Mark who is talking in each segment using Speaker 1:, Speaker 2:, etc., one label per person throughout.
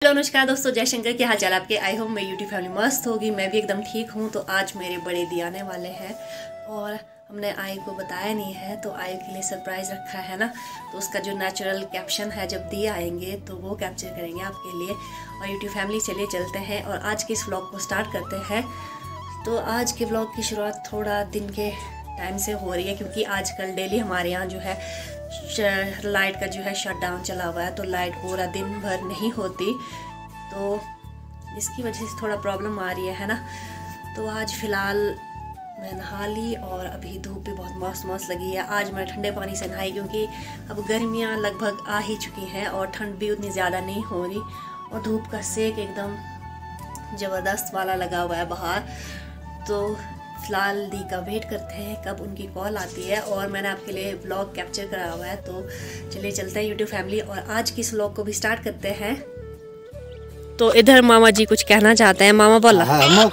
Speaker 1: Hello नमस्कार दोस्तों, जयशंकर, क्या हाल चाल आपके। आई होप मैं यूट्यूब फैमिली मस्त होगी, मैं भी एकदम ठीक हूँ। तो आज मेरे बड़े दी आने वाले हैं और हमने आई को बताया नहीं है, तो आई के लिए सरप्राइज़ रखा है ना। तो उसका जो नेचुरल कैप्शन है जब दी आएंगे तो वो कैप्चर करेंगे आपके लिए। और यूट्यूब फैमिली चलिए चलते हैं और आज के इस व्लॉग को स्टार्ट करते हैं। तो आज के व्लॉग की शुरुआत थोड़ा दिन के टाइम से हो रही है, क्योंकि आजकल डेली हमारे यहाँ जो है लाइट का जो है शट डाउन चला हुआ है। तो लाइट पूरा दिन भर नहीं होती, तो इसकी वजह से थोड़ा प्रॉब्लम आ रही है ना। तो आज फ़िलहाल मैं नहा ली और अभी धूप भी बहुत मस्त मस्त लगी है। आज मैं ठंडे पानी से नहाई, क्योंकि अब गर्मियाँ लगभग आ ही चुकी हैं और ठंड भी उतनी ज़्यादा नहीं हो रही और धूप का सेक एकदम ज़बरदस्त वाला लगा हुआ है बाहर। तो फिलहाल दी का वेट करते हैं कब उनकी कॉल आती है, और मैंने आपके लिए व्लॉग कैप्चर करा हुआ है। तो चलिए चलते हैं यूट्यूब फैमिली और आज की इस व्लॉग को भी स्टार्ट करते हैं। तो इधर मामा जी कुछ कहना चाहते हैं। मामा बोला हाँ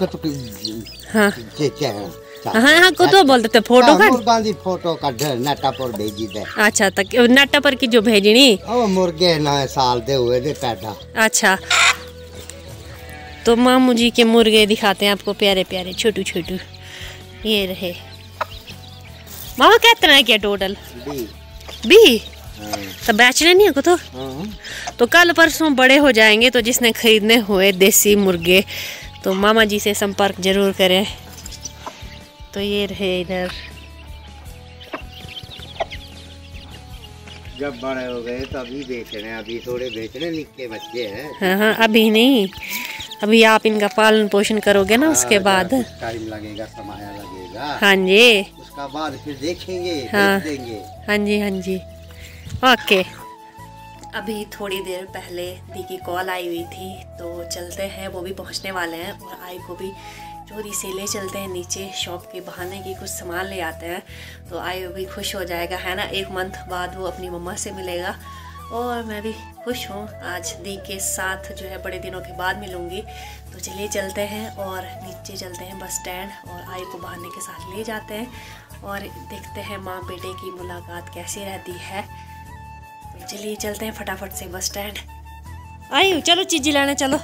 Speaker 1: को तो बोलते थे
Speaker 2: फोटो का नेटा पर भेजी दे।
Speaker 1: अच्छा, तक नेटा पर की जो भेजनी
Speaker 2: मुर्गे ना साल दे हुए दे पैदा। अच्छा,
Speaker 1: तो मामू जी के मुर्गे दिखाते हैं आपको, प्यारे प्यारे छोटू छोटू। ये रहे मामा, कितना है क्या टोटल? बी तो बेचने नहीं है तो कल परसों बड़े हो जाएंगे। तो जिसने खरीदने हुए देसी मुर्गे तो मामा जी से संपर्क जरूर करें। तो ये रहे इधर।
Speaker 2: जब बड़े हो गए तो अभी बेच रहे हैं, अभी थोड़े बेच रहे, निक्के बच्चे हैं।
Speaker 1: हाँ, अभी नहीं, अभी आप इनका पालन पोषण करोगे ना, उसके बाद
Speaker 2: टाइम लगेगा, समय लगेगा।
Speaker 1: हाँ जी,
Speaker 2: उसका बाद फिर देखेंगे,
Speaker 1: हाँ
Speaker 2: देंगे।
Speaker 1: हाँ जी, हाँ जी, ओके। अभी थोड़ी देर पहले दी की कॉल आई हुई थी, तो चलते हैं, वो भी पहुंचने वाले हैं और आई को भी चोरी से ले चलते हैं नीचे शॉप के बहाने की कुछ सामान ले आते हैं। तो आई भी खुश हो जाएगा, है ना। 1 मंथ बाद वो अपनी मम्मा से मिलेगा और मैं भी खुश हूँ। आज दी के साथ जो है बड़े दिनों के बाद मिलूँगी। तो चलिए चलते हैं और नीचे चलते हैं बस स्टैंड, और आई को बहाने के साथ ले जाते हैं और देखते हैं माँ बेटे की मुलाकात कैसी रहती है। तो चलिए चलते हैं फटाफट से बस स्टैंड। आई चलो चीज़ी लाने चलो।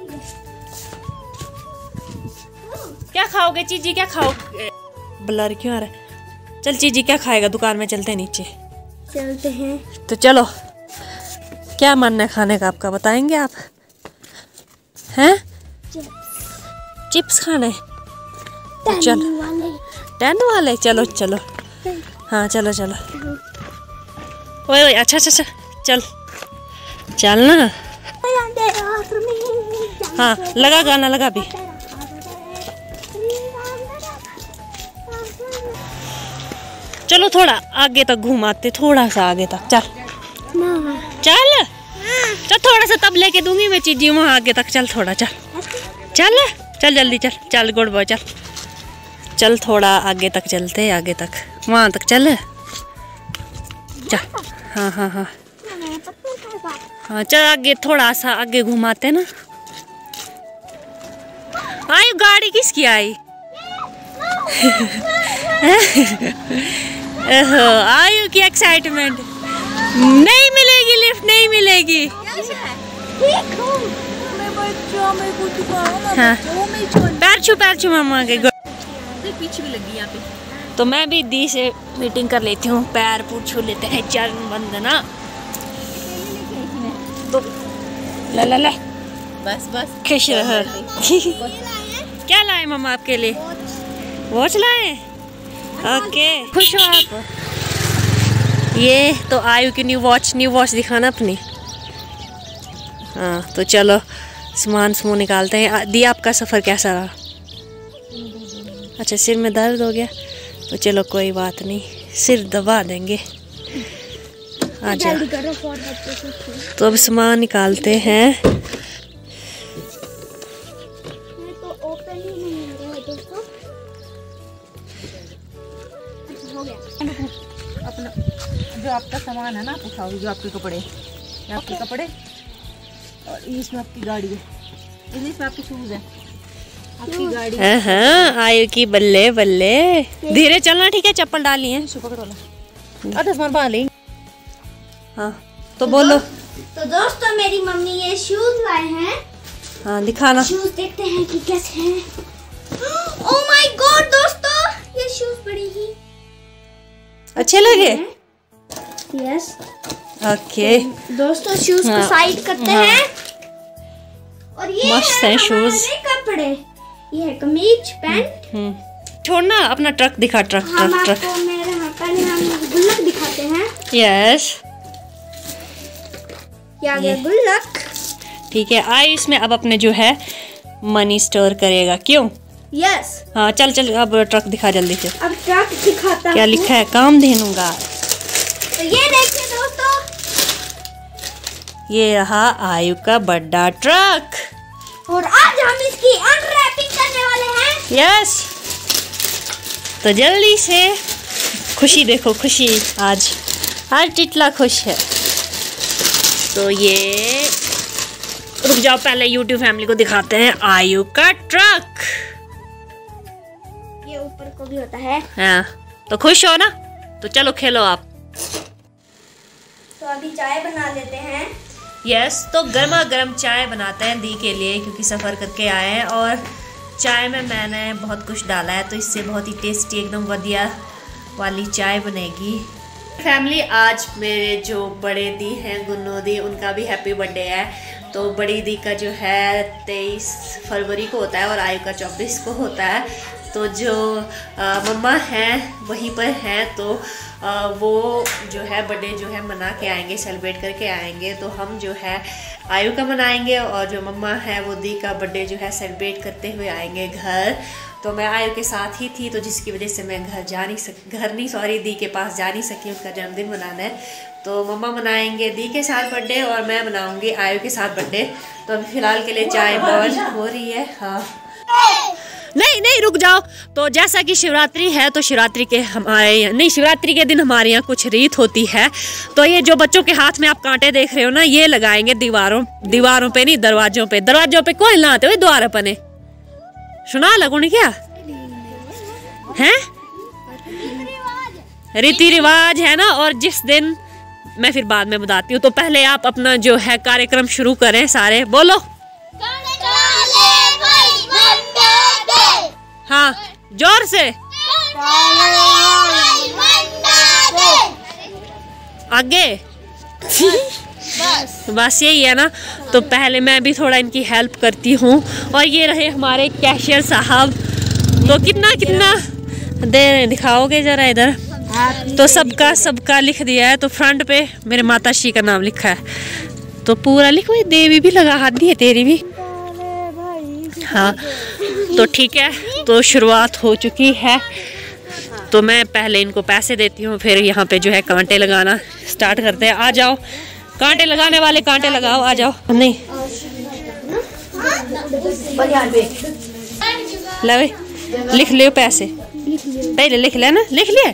Speaker 1: क्या खाओगे चीज़ी, क्या खाओगे? ब्लर क्यों आ रहा है? चल चीज़ी क्या खाएगा, दुकान में चलते हैं नीचे।
Speaker 3: चलते हैं
Speaker 1: तो चलो, क्या मन है खाने का आपका, बताएंगे आप? हैं चिप्स खाने? तो चलो 10 वाले, चलो चलो, हाँ चलो चलो। ओए अच्छा अच्छा अच्छा, चल चल ना। हाँ लगा गाना, लगा भी। चलो थोड़ा आगे तक घुमाते, थोड़ा सा आगे तक। चल चल चल, थोड़ा सा तब लेके दूंगी मैं चीज़ी वहाँ आगे तक। चल थोड़ा, चल चल चल जल्दी चल चल, गुड बॉय, चल चल थोड़ा आगे तक चलते, आगे तक वहाँ तक चल। चल हाँ हाँ हाँ हाँ, चल आगे थोड़ा सा आगे घुमाते ना। आई गाड़ी किसकी आई? आयु की एक्साइटमेंट। नहीं मिलेगी लिफ्ट, नहीं मिलेगी। हाँ पैर छू मामा के पीछे भी लगी यहाँ पे। तो मैं भी दी से मीटिंग कर लेती हूँ, पैर पूछ छू लेते हैं, चरण वंदना। तो ला ला ला, बस बस खुश रहो। क्या लाए मामा आपके लिए? वॉच लाए? ओके, खुश हो आप? ये तो आयु की न्यू वॉच दिखाना अपनी। हाँ तो चलो सामान समूह निकालते हैं। दी आपका सफ़र कैसा रहा? अच्छा, सिर में दर्द हो गया, तो चलो कोई बात नहीं, सिर दबा देंगे। आ जाओ। तो अब सामान निकालते हैं। अपना जो आपका सामान है ना आप उठाओ, जो आपके कपड़े, आपके कपड़े, और इसमें आपकी गाड़ी है, इसमें आपके शूज है, आपकी गाड़ी। हाँ आयु की बल्ले बल्ले, धीरे चलना ठीक है, चप्पल डाली है, पकड़ वाला आधा सामान बांध लेंगे। हाँ तो बोलो
Speaker 3: तो दोस्तों मेरी मम्मी ये शूज लाए हैं।
Speaker 1: हाँ दिखाना।
Speaker 3: शूज देखते हैं कि कैसे हैं। ओह माय गॉड दोस्तों, ये शूज बड़े ही
Speaker 1: अच्छे लगे।
Speaker 3: यस
Speaker 1: ओके
Speaker 3: दोस्तों, शूज को साइड करते हैं। और ये
Speaker 1: मस्त है शूज।
Speaker 3: कपड़े, ये है कमीज, पैंट।
Speaker 1: छोड़ना अपना ट्रक दिखा। ट्रक
Speaker 3: हम
Speaker 1: ट्रक ट्रक।
Speaker 3: आपको मेरे पहले हम गुल्लक दिखाते हैं।
Speaker 1: यस
Speaker 3: ये आ गया गुल्लक।
Speaker 1: ठीक है, आई इसमें अब अपने जो है मनी स्टोर करेगा। क्यों?
Speaker 3: यस
Speaker 1: हाँ चल चल, अब ट्रक दिखा जल्दी से।
Speaker 3: अब ट्रक दिखाता
Speaker 1: क्या
Speaker 3: हूँ।
Speaker 1: लिखा है? काम धेनुगा।
Speaker 3: तो ये देखिए दोस्तों,
Speaker 1: ये रहा आयु का बड़ा ट्रक।
Speaker 3: और आज हम इसकी अनरैपिंग करने वाले हैं।
Speaker 1: यस, तो जल्दी से खुशी देखो, खुशी आज टिटला खुश है। तो ये रुक जाओ, पहले YouTube फैमिली को दिखाते हैं आयु का ट्रक।
Speaker 3: ये ऊपर को भी होता है।
Speaker 1: हाँ तो खुश हो ना? तो चलो खेलो आप।
Speaker 3: तो अभी चाय बना लेते हैं।
Speaker 1: यस, तो गर्मा गर्म चाय बनाते हैं दी के लिए, क्योंकि सफ़र करके आए हैं और चाय में मैंने बहुत कुछ डाला है, तो इससे बहुत ही टेस्टी एकदम बढ़िया वाली चाय बनेगी। फैमिली, आज मेरे जो बड़े दी हैं गुन्नो दी, उनका भी हैप्पी बर्थडे है। तो बड़ी दी का जो है 23 फरवरी को होता है और आयु का 24 को होता है। तो जो मम्मा हैं वहीं पर हैं, तो वो जो है बर्थडे जो है मना के आएंगे, सेलिब्रेट करके आएंगे। तो हम जो है आयु का मनाएंगे और जो मम्मा है वो दी का बर्थडे जो है सेलिब्रेट करते हुए आएंगे घर। तो मैं आयु के साथ ही थी, तो जिसकी वजह से मैं दी के पास जा नहीं सकी, उनका जन्मदिन मनाना है। तो मम्मा मनाएंगे दी के साथ बर्थडे और मैं मनाऊंगी आयु के साथ बर्थडे। तो अभी फ़िलहाल के लिए चाय बॉयल हो रही है। हाँ नहीं रुक जाओ। तो जैसा कि शिवरात्रि है, तो शिवरात्रि के दिन हमारे यहाँ कुछ रीत होती है। तो ये जो बच्चों के हाथ में आप कांटे देख रहे हो ना, ये लगाएंगे दीवारों पे नहीं, दरवाजों पे कोई लाते हुए द्वार अपने सुना लगो नहीं क्या हैं? रीति रिवाज है ना। और जिस दिन मैं फिर बाद में बताती हूँ, तो पहले आप अपना जो है कार्यक्रम शुरू करें। सारे बोलो हाँ जोर से, आगे बस यही है ना। तो पहले मैं भी थोड़ा इनकी हेल्प करती हूँ। और ये रहे हमारे कैशियर साहब। तो कितना दे दिखाओगे जरा इधर? तो सबका लिख दिया है। तो फ्रंट पे मेरे माता श्री का नाम लिखा है। तो पूरा लिखो, देवी भी लगा हाथ दी है तेरी भी। हाँ तो ठीक है, तो शुरुआत हो चुकी है। तो मैं पहले इनको पैसे देती हूँ, फिर यहाँ पे जो है कांटे लगाना स्टार्ट करते हैं। आ जाओ, कांटे लगाने वाले कांटे लगाओ, आ जाओ। नहीं ले लिख लियो पैसे, पहले लिख लेना। लिख लिए?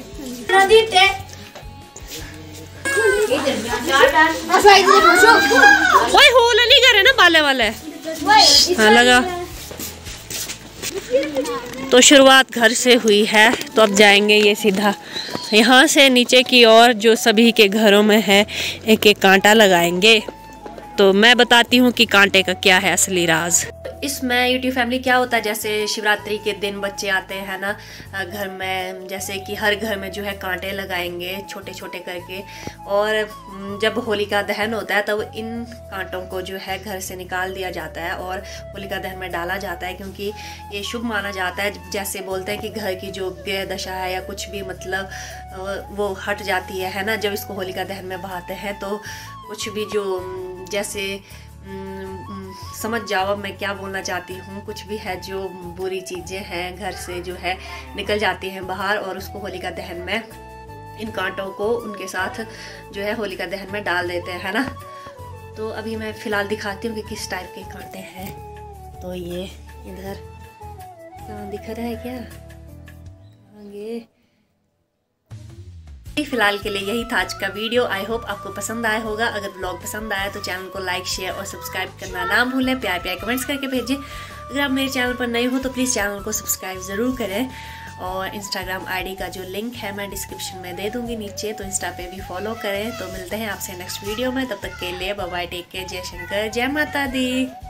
Speaker 1: कोई होल नहीं करे ना बाले वाले। हाँ लगा। तो शुरुआत घर से हुई है, तो अब जाएंगे ये सीधा यहाँ से नीचे की ओर, जो सभी के घरों में है, एक एक कांटा लगाएंगे। तो मैं बताती हूँ कि कांटे का क्या है असली राज। इसमें यूट्यूब फैमिली क्या होता है, जैसे शिवरात्रि के दिन बच्चे आते हैं ना घर में, जैसे कि हर घर में जो है कांटे लगाएंगे छोटे छोटे करके। और जब होलिका दहन होता है, तब इन कांटों को जो है घर से निकाल दिया जाता है और होलिका दहन में डाला जाता है, क्योंकि ये शुभ माना जाता है। जैसे बोलते हैं कि घर की जो ग्रह दशा है या कुछ भी मतलब वो हट जाती है ना, जब इसको होलिका दहन में बहाते हैं। तो कुछ भी जो जैसे समझ जाओ अब मैं क्या बोलना चाहती हूँ, कुछ भी है जो बुरी चीज़ें हैं घर से जो है निकल जाती हैं बाहर, और उसको होलिका दहन में इन कांटों को उनके साथ जो है होलिका दहन में डाल देते हैं, है ना। तो अभी मैं फ़िलहाल दिखाती हूँ कि किस टाइप के कांटे हैं। तो ये इधर दिख रहा है क्या आगे? फिलहाल के लिए यही था आज का वीडियो। आई होप आपको पसंद आया होगा। अगर ब्लॉग पसंद आया तो चैनल को लाइक, शेयर और सब्सक्राइब करना ना भूलें। प्यार कमेंट्स करके भेजें। अगर आप मेरे चैनल पर नए हो तो प्लीज़ चैनल को सब्सक्राइब ज़रूर करें। और इंस्टाग्राम आईडी का जो लिंक है मैं डिस्क्रिप्शन में दे दूंगी नीचे, तो इंस्टा पे भी फॉलो करें। तो मिलते हैं आपसे नेक्स्ट वीडियो में, तब तक के लिए बाय बाय, टेक केयर, जय शंकर, जय माता दी।